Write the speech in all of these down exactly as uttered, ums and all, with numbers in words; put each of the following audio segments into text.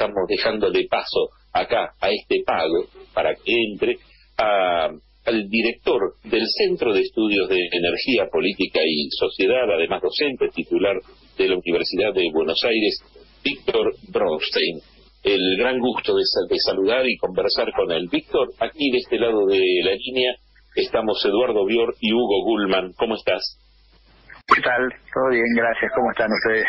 estamos dejándole paso acá a este pago para que entre a, al director del Centro de Estudios de Energía, Política y Sociedad, además docente titular de la Universidad de Buenos Aires, Víctor Bronstein. El gran gusto de, de saludar y conversar con él. Víctor, aquí de este lado de la línea estamos Eduardo Bior y Hugo Gullman. ¿Cómo estás? ¿Qué tal? Todo bien, gracias. ¿Cómo están ustedes?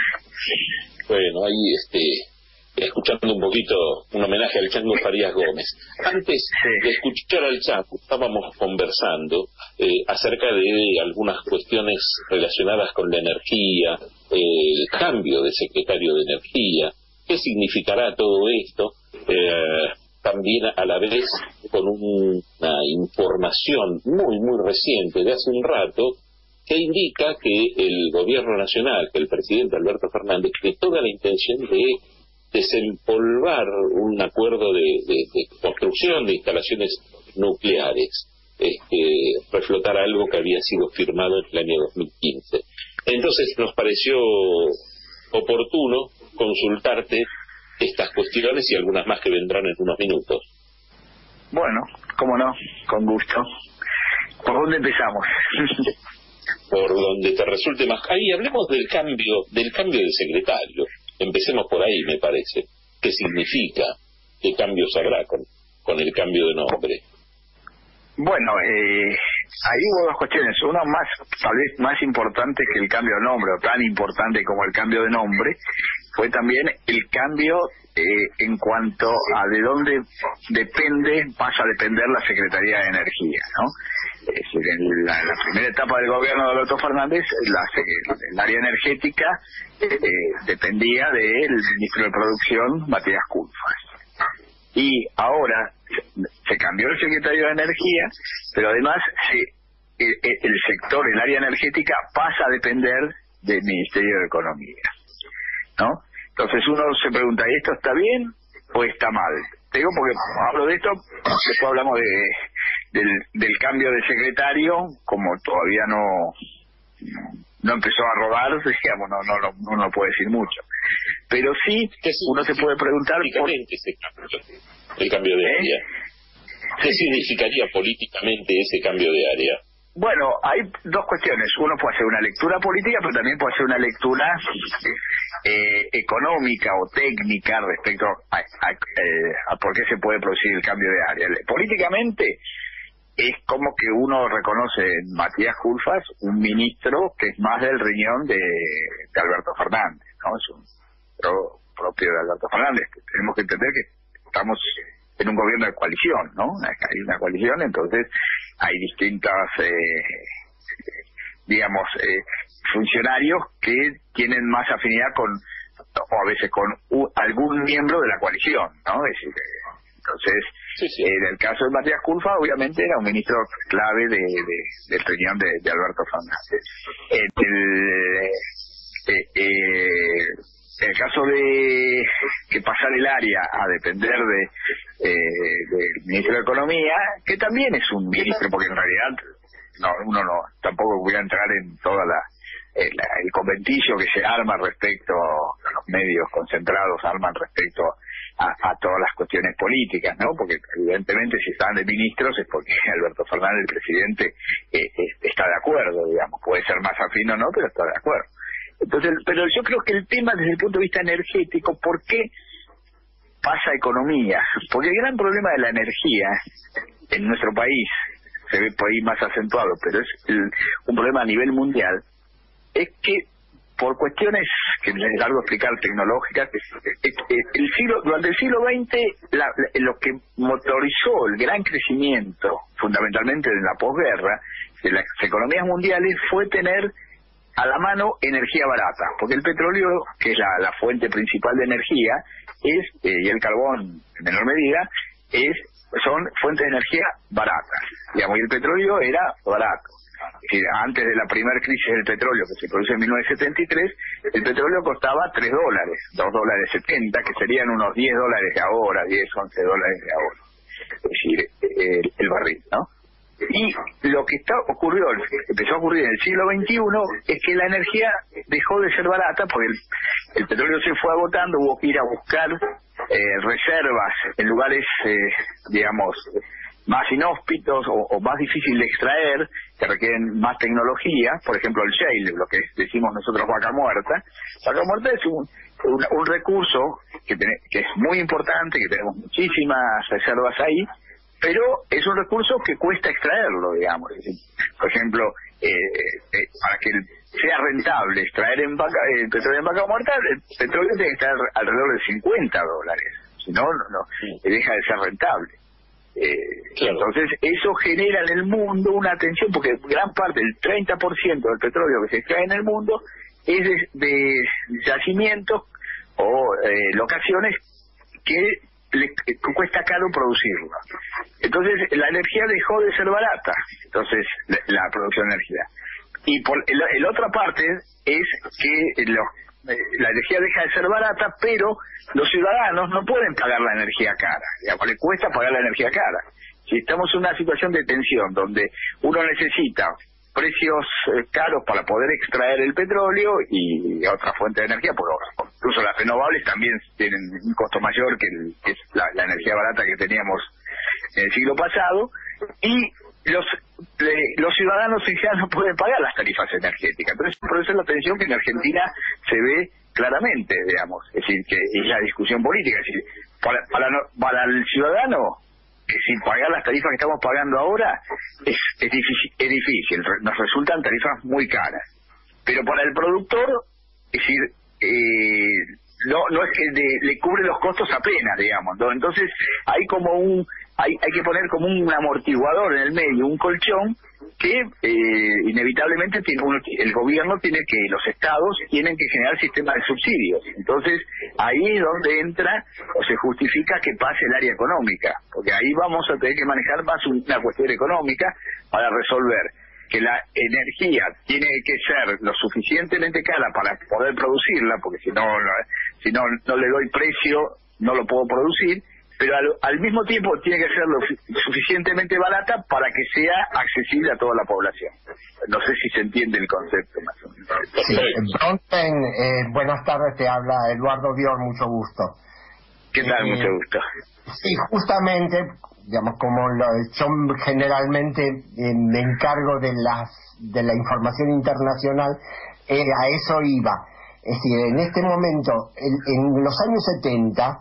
Bueno, ahí este, escuchando un poquito un homenaje al Chango Farías Gómez. Antes sí. de escuchar al Chango, estábamos conversando eh, acerca de algunas cuestiones relacionadas con la energía, eh, el cambio de secretario de Energía, qué significará todo esto, eh, también a la vez con un, una información muy, muy reciente de hace un rato, que indica que el gobierno nacional, que el presidente Alberto Fernández, tiene toda la intención de desempolvar un acuerdo de, de, de construcción de instalaciones nucleares, este, reflotar algo que había sido firmado en el año dos mil quince. Entonces nos pareció oportuno consultarte estas cuestiones y algunas más que vendrán en unos minutos. Bueno, cómo no, con gusto. ¿Por dónde empezamos? Por donde te resulte más. Ahí hablemos del cambio, del cambio de secretario. Empecemos por ahí, me parece. ¿Qué significa? ¿Qué cambios habrá con, con el cambio de nombre? Bueno, eh, ahí hubo dos cuestiones. Una más, tal vez más importante que el cambio de nombre, o tan importante como el cambio de nombre, fue también el cambio eh, en cuanto a de dónde depende, pasa a depender la Secretaría de Energía, ¿no? Es decir, en la, la primera etapa del gobierno de Alberto Fernández, la, el área energética eh, dependía del ministro de Producción, Matías Culfas. Y ahora se cambió el secretario de Energía, pero además se, el, el sector, el área energética, pasa a depender del Ministerio de Economía, ¿no? Entonces uno se pregunta, ¿y esto está bien o está mal? Te digo porque hablo de esto, después hablamos de, del, del cambio de secretario, como todavía no no empezó a rodar, digamos, no no no, no, no puede decir mucho. Pero sí, uno se puede preguntar por ese cambio, el cambio de ¿Eh? área. ¿Qué significaría políticamente ese cambio de área? Bueno, hay dos cuestiones. Uno puede hacer una lectura política, pero también puede hacer una lectura eh, económica o técnica respecto a, a, eh, a por qué se puede producir el cambio de área. Políticamente es como que uno reconoce en Matías Culfas un ministro que es más del riñón de, de Alberto Fernández, ¿no? Es un pro, propio de Alberto Fernández. Tenemos que entender que estamos en un gobierno de coalición, ¿no? Hay una coalición, entonces hay distintas, eh, digamos, eh, funcionarios que tienen más afinidad con, o a veces con u, algún miembro de la coalición, ¿no? Es decir, eh, entonces, sí, sí. En el caso de Matías Culfas, obviamente era un ministro clave de, de, del riñón de, de Alberto Fernández. En el, eh, eh, en el caso de que pasar el área a depender de eh, del ministro de Economía, que también es un ministro, porque en realidad no uno no tampoco voy a entrar en toda la el, el conventillo que se arma respecto a los medios concentrados arman respecto a, a todas las cuestiones políticas, ¿no? Porque evidentemente si están de ministros es porque Alberto Fernández, el presidente, eh, eh, está de acuerdo, digamos, puede ser más afín o no, pero está de acuerdo. Entonces, pero yo creo que el tema desde el punto de vista energético, ¿por qué pasa economía? Porque el gran problema de la energía en nuestro país, se ve por ahí más acentuado, pero es el, un problema a nivel mundial, es que por cuestiones que es largo explicar tecnológicas, el siglo, durante el siglo veinte la, la, lo que motorizó el gran crecimiento, fundamentalmente en la posguerra, de las economías mundiales fue tener a la mano energía barata, porque el petróleo, que es la, la fuente principal de energía, es eh, y el carbón en menor medida, es son fuentes de energía baratas, digamos, y el petróleo era barato. Es decir, antes de la primera crisis del petróleo que se produce en mil novecientos setenta y tres, el petróleo costaba tres dólares, dos dólares setenta, que serían unos diez dólares de ahora, diez, once dólares de ahora. Es decir, el, el barril, ¿no? Y lo que está ocurrió, empezó a ocurrir en el siglo veintiuno es que la energía dejó de ser barata porque el, el petróleo se fue agotando, hubo que ir a buscar eh, reservas en lugares, eh, digamos, más inhóspitos o, o más difíciles de extraer, que requieren más tecnología, por ejemplo el shale, lo que decimos nosotros vaca muerta. Vaca muerta es un, un, un recurso que, ten, que es muy importante, que tenemos muchísimas reservas ahí, pero es un recurso que cuesta extraerlo, digamos. Es decir, por ejemplo, eh, eh, para que sea rentable extraer en vaca, el petróleo en vaca muerta, el petróleo tiene que estar alrededor de cincuenta dólares, si no, no, no deja de ser rentable. Eh, claro. Entonces eso genera en el mundo una tensión, porque gran parte, el treinta por ciento del petróleo que se extrae en el mundo es de, de yacimientos o eh, locaciones que le cuesta caro producirlo. Entonces la energía dejó de ser barata, entonces la, la producción de energía. Y por el, el otra parte es que lo, la energía deja de ser barata, pero los ciudadanos no pueden pagar la energía cara, digamos, le cuesta pagar la energía cara. Si estamos en una situación de tensión donde uno necesita precios eh, caros para poder extraer el petróleo y otra fuente de energía, porque incluso las renovables también tienen un costo mayor que, el, que es la, la energía barata que teníamos en el siglo pasado, y los eh, los ciudadanos ya no pueden pagar las tarifas energéticas. Entonces, por eso es la tensión que en Argentina se ve claramente, digamos, es decir, que es la discusión política, es decir, para, para, no, para el ciudadano, que sin pagar las tarifas que estamos pagando ahora, es, es, difícil, es difícil, nos resultan tarifas muy caras. Pero para el productor, es decir, eh, no no es que de, le cubre los costos apenas, digamos, ¿no? Entonces hay como un, hay, hay que poner como un amortiguador en el medio, un colchón, que eh, inevitablemente tiene uno, el gobierno tiene que, los estados tienen que generar sistemas de subsidios. Entonces ahí es donde entra o se justifica que pase el área económica, porque ahí vamos a tener que manejar más una cuestión económica para resolver que la energía tiene que ser lo suficientemente cara para poder producirla, porque si no, si no, no le doy precio, no lo puedo producir, pero al, al mismo tiempo tiene que ser lo suficientemente barata para que sea accesible a toda la población. No sé si se entiende el concepto más o menos. Sí, Bronstein, eh, buenas tardes, te habla Eduardo Dior, mucho gusto. ¿Qué tal? Eh, mucho gusto. Sí, justamente, digamos, como lo, yo generalmente eh, me encargo de las de la información internacional, eh, a eso iba. Es decir, en este momento, en, en los años setenta,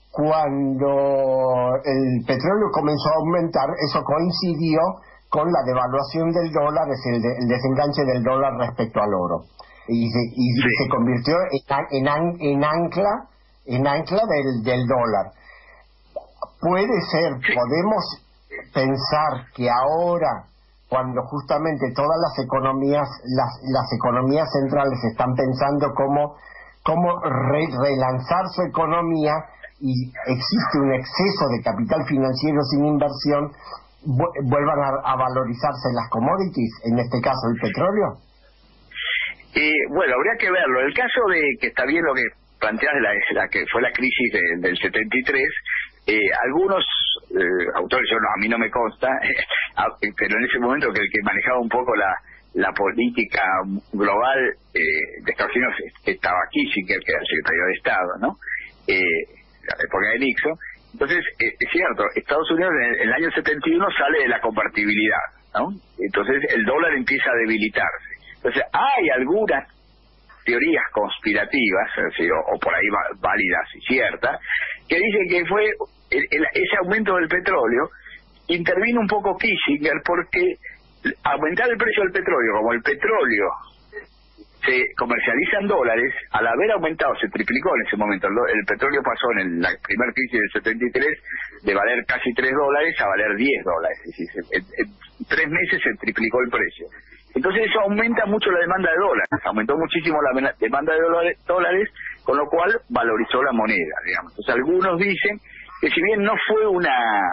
cuando el petróleo comenzó a aumentar, eso coincidió con la devaluación del dólar, es el, de, el desenganche del dólar respecto al oro, y se, y sí. se convirtió en, en, en ancla en ancla del, del dólar. Puede ser, podemos pensar que ahora, cuando justamente todas las economías las, las economías centrales están pensando cómo cómo re, relanzar su economía, y existe un exceso de capital financiero sin inversión, vuelvan a, a valorizarse las commodities, en este caso el petróleo. Eh, bueno, habría que verlo. El caso de que está bien lo que planteas de la, la que fue la crisis de, del setenta y tres, eh, algunos eh, autores, yo no, a mí no me consta, eh, pero en ese momento que el que manejaba un poco la la política global eh, de Estados Unidos estaba Kissinger, que era el secretario de Estado, ¿no? Eh, la época de Nixon. Entonces, eh, es cierto, Estados Unidos en el, en el año setenta y uno sale de la convertibilidad, ¿no? Entonces el dólar empieza a debilitarse. Entonces hay algunas teorías conspirativas, es decir, o, o por ahí válidas y ciertas, que dicen que fue el, el, ese aumento del petróleo, intervino un poco Kissinger porque aumentar el precio del petróleo, como el petróleo se comercializa en dólares, al haber aumentado, se triplicó en ese momento, el, el petróleo pasó en el, la primera crisis del setenta y tres de valer casi tres dólares a valer diez dólares, es decir, en, en tres meses se triplicó el precio. Entonces eso aumenta mucho la demanda de dólares, aumentó muchísimo la demanda de dólares, dólares, con lo cual valorizó la moneda, digamos. Entonces algunos dicen que si bien no fue una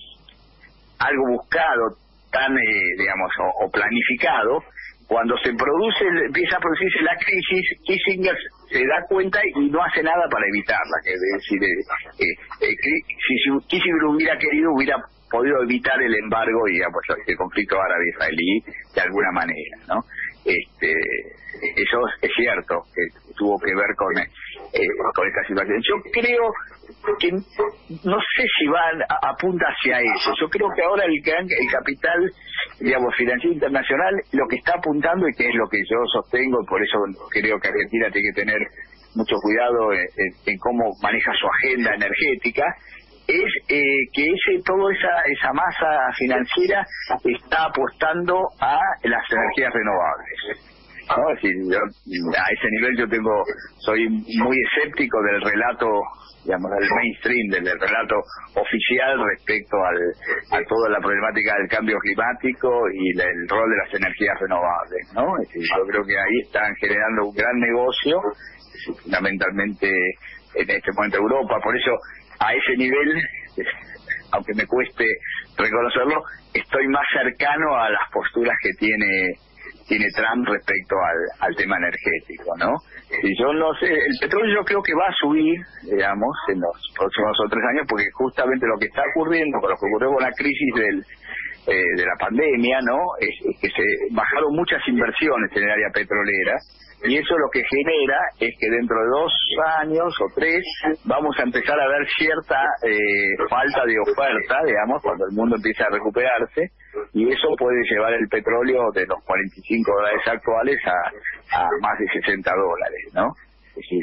algo buscado, tan, eh, digamos, o, o planificado, cuando se produce, empieza a producirse la crisis, Kissinger se da cuenta y no hace nada para evitarla. Es decir, eh, eh, eh, si, si Kissinger hubiera querido, hubiera podido evitar el embargo y digamos, el conflicto árabe-israelí de alguna manera, ¿no? Este, eso es cierto, que tuvo que ver con, eh, con esta situación. Yo creo que no sé si van a, apunta hacia eso. Yo creo que ahora el, el capital, digamos, financiero internacional, lo que está apuntando, y que es lo que yo sostengo, y por eso creo que Argentina tiene que tener mucho cuidado en, en, en cómo maneja su agenda energética, es eh, que ese toda esa esa masa financiera está apostando a las energías renovables, ¿no? Es decir, yo, a ese nivel yo tengo soy muy escéptico del relato, digamos, del mainstream, del, del relato oficial respecto al a toda la problemática del cambio climático y la, el rol de las energías renovables, ¿no? Es decir, yo creo que ahí están generando un gran negocio, fundamentalmente en este momento Europa. Por eso a ese nivel, aunque me cueste reconocerlo, estoy más cercano a las posturas que tiene tiene Trump respecto al, al tema energético, ¿no? Y yo no sé, el petróleo yo creo que va a subir, digamos, en los próximos o tres años, porque justamente lo que está ocurriendo, con lo que ocurrió con la crisis del eh, de la pandemia, ¿no? Es, es que se bajaron muchas inversiones en el área petrolera, y eso lo que genera es que dentro de dos años o tres vamos a empezar a ver cierta eh, falta de oferta, digamos, cuando el mundo empieza a recuperarse, y eso puede llevar el petróleo de los cuarenta y cinco dólares actuales a, a más de sesenta dólares, ¿no? Es decir,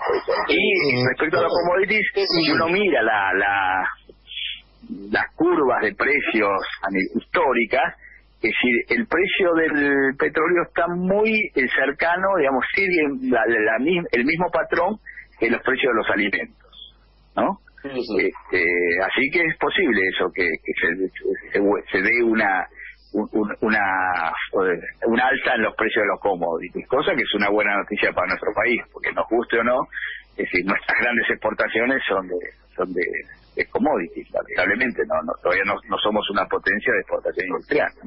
y respecto a los commodities, si uno mira la, la las curvas de precios históricas, es decir, el precio del petróleo está muy eh, cercano, digamos, sigue la, la, la, el mismo patrón que los precios de los alimentos, ¿no? Sí, sí. Este, así que es posible eso, que, que se, se, se dé una, un, una una alza en los precios de los commodities, cosa que es una buena noticia para nuestro país, porque nos guste o no, es decir, nuestras grandes exportaciones son de son de, de commodities, lamentablemente, no, no todavía no, no somos una potencia de exportación industrial, ¿no?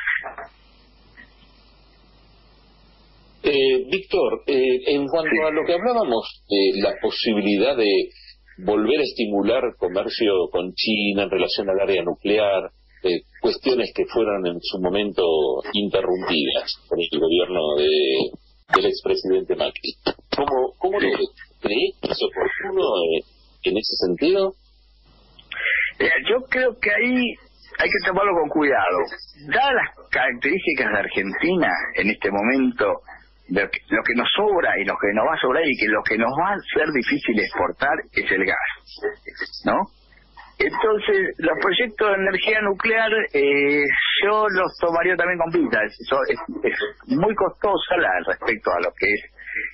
Eh, Víctor, eh, en cuanto sí. a lo que hablábamos, eh, la posibilidad de volver a estimular comercio con China en relación al área nuclear, eh, cuestiones que fueron en su momento interrumpidas por el gobierno de, del expresidente Macri. ¿Cómo, cómo sí. lo crees? ¿Es oportuno eh, en ese sentido? Eh, yo creo que ahí hay que tomarlo con cuidado. Dadas las características de Argentina en este momento, de lo que nos sobra y lo que nos va a sobrar y que lo que nos va a ser difícil exportar es el gas, ¿no? Entonces, los proyectos de energía nuclear eh, yo los tomaría también con pinzas. Es, es muy costosa la, respecto a lo que es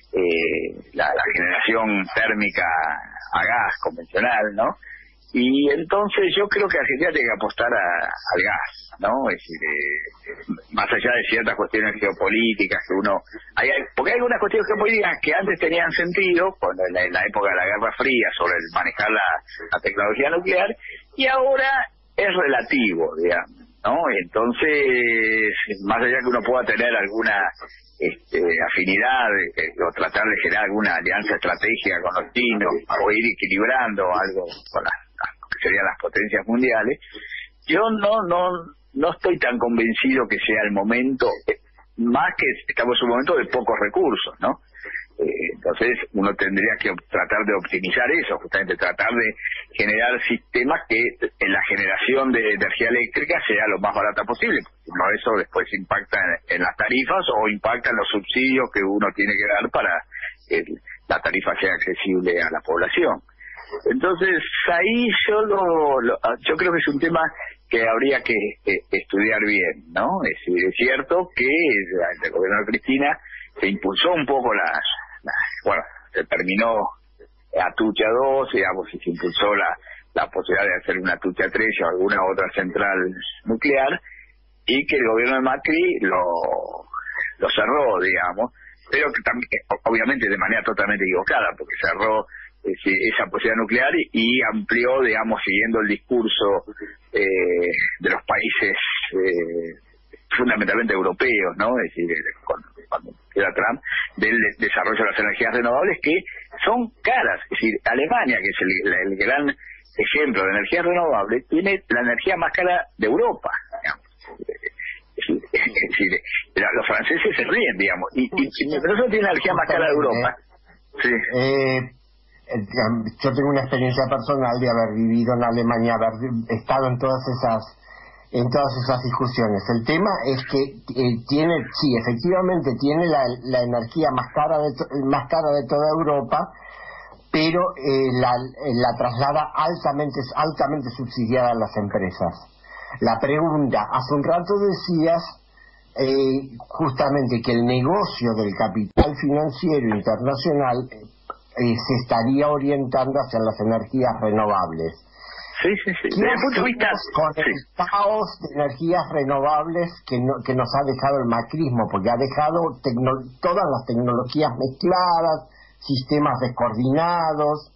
eh, la, la generación térmica a gas convencional, ¿no? Y entonces yo creo que Argentina tiene que apostar a, al gas, ¿no? Es decir, eh, más allá de ciertas cuestiones geopolíticas que uno... Hay, hay, porque hay algunas cuestiones geopolíticas que antes tenían sentido, cuando en la, en la época de la Guerra Fría, sobre el manejar la, la tecnología nuclear, y ahora es relativo, digamos, ¿no? Entonces, más allá que uno pueda tener alguna este, afinidad eh, o tratar de generar alguna alianza estratégica con los chinos, o ir equilibrando algo con las que serían las potencias mundiales, yo no no no estoy tan convencido que sea el momento, más que estamos en un momento de pocos recursos, ¿no? Eh, entonces uno tendría que tratar de optimizar eso, justamente tratar de generar sistemas que en la generación de energía eléctrica sea lo más barata posible, porque no eso después impacta en, en las tarifas o impacta en los subsidios que uno tiene que dar para que la tarifa sea accesible a la población. Entonces ahí yo lo, lo yo creo que es un tema que habría que eh, estudiar bien, ¿no? Es, es cierto que el gobierno de Cristina se impulsó un poco las, las bueno, se terminó Atucha dos, digamos, y se impulsó la, la posibilidad de hacer una Atucha tres o alguna otra central nuclear, y que el gobierno de Macri lo, lo cerró, digamos, pero que también, obviamente de manera totalmente equivocada, porque cerró esa posibilidad nuclear y, y amplió, digamos, siguiendo el discurso eh, de los países eh, fundamentalmente europeos, ¿no? Es decir, cuando, cuando era Trump, del desarrollo de las energías renovables, que son caras. Es decir, Alemania, que es el, el gran ejemplo de energía renovable, tiene la energía más cara de Europa, digamos. Es decir, los franceses se ríen, digamos, y, y, y nosotros tiene la energía más cara de Europa. Sí. Eh, yo tengo una experiencia personal de haber vivido en Alemania, haber estado en todas esas en todas esas discusiones. El tema es que eh, tiene, sí, efectivamente tiene la, la energía más cara de to, más cara de toda Europa, pero eh, la, la traslada altamente altamente subsidiada a las empresas. La pregunta, hace un rato decías eh, justamente que el negocio del capital financiero internacional eh, se estaría orientando hacia las energías renovables. Sí, sí, sí. Desde el punto de vista con el sí. caos de energías renovables que, no, que nos ha dejado el macrismo, porque ha dejado tecno, todas las tecnologías mezcladas, sistemas descoordinados.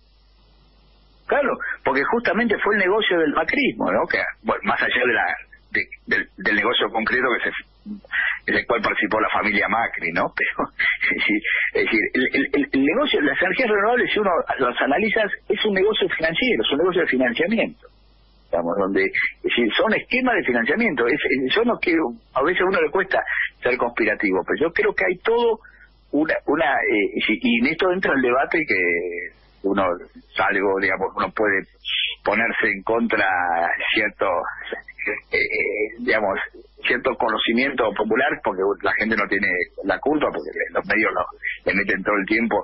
Claro, porque justamente fue el negocio del macrismo, ¿no? Que, bueno, más allá de la de, del, del negocio concreto que se en el cual participó la familia Macri, ¿no? Pero es decir, es decir el, el, el negocio, las energías renovables, si uno las analiza, es un negocio financiero, es un negocio de financiamiento, digamos, donde es decir, son esquemas de financiamiento. Es, yo no quiero, a veces a uno le cuesta ser conspirativo, pero yo creo que hay todo una, una eh, y en esto entra el debate que uno salgo, digamos, uno puede ponerse en contra cierto, eh, eh, digamos, cierto conocimiento popular, porque la gente no tiene la culpa, porque los medios lo, le meten todo el tiempo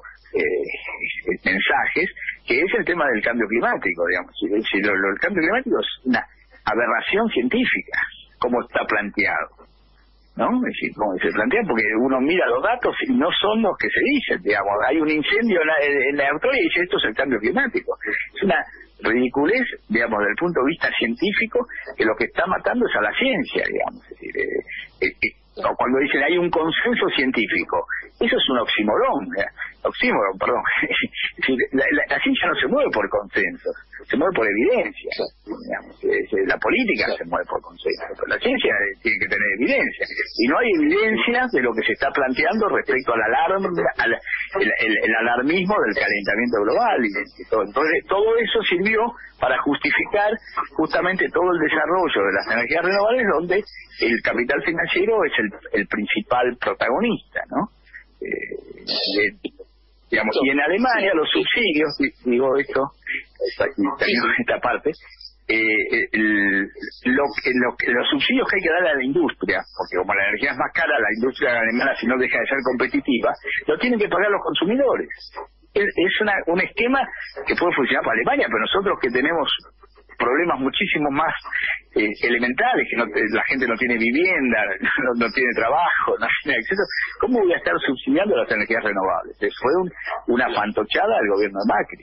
eh, mensajes, que es el tema del cambio climático, digamos. Si, si lo, lo, el cambio climático es una aberración científica, como está planteado, ¿no? Es decir, como se plantea, porque uno mira los datos y no son los que se dicen, digamos. Hay un incendio en la, en la Australia y dice esto es el cambio climático. Es una ridiculez, digamos, desde el punto de vista científico, que lo que está matando es a la ciencia, digamos. Es decir, eh, eh, eh, cuando dicen hay un consenso científico, eso es un oxímoron, ¿eh? oxímoron, perdón. Es decir, la, la, la ciencia no se mueve por consenso, se mueve por evidencia, digamos. Es, es, la política se mueve por consenso, pero la ciencia tiene que tener evidencia, y no hay evidencia de lo que se está planteando respecto al alarme, al el, el, el alarmismo del calentamiento global y, y todo. Entonces todo eso sirvió para justificar justamente todo el desarrollo de las energías renovables, donde el capital financiero es el, el principal protagonista, ¿no? Eh, de, digamos, y en Alemania los subsidios, digo esto, también esta parte, eh, el, lo, lo, los subsidios que hay que darle a la industria, porque como la energía es más cara, la industria alemana, si no deja de ser competitiva, lo tienen que pagar los consumidores. Es, es una, un esquema que puede funcionar para Alemania, pero nosotros que tenemos problemas muchísimo más eh, elementales, que no, la gente no tiene vivienda, no, no tiene trabajo, no tiene acceso, ¿cómo voy a estar subsidiando las energías renovables? Fue un, una fantochada del gobierno de Macri.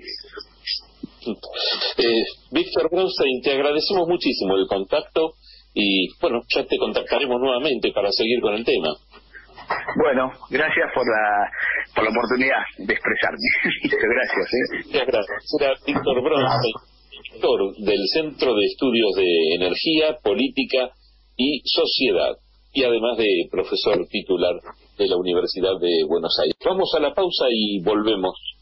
Eh, Víctor Braunstein, te agradecemos muchísimo el contacto y bueno, ya te contactaremos nuevamente para seguir con el tema. Bueno, gracias por la por la oportunidad de expresarme. Gracias. ¿eh? Muchas gracias. Era Víctor Braunstein, director del Centro de Estudios de Energía, Política y Sociedad, y además de profesor titular de la Universidad de Buenos Aires. Vamos a la pausa y volvemos.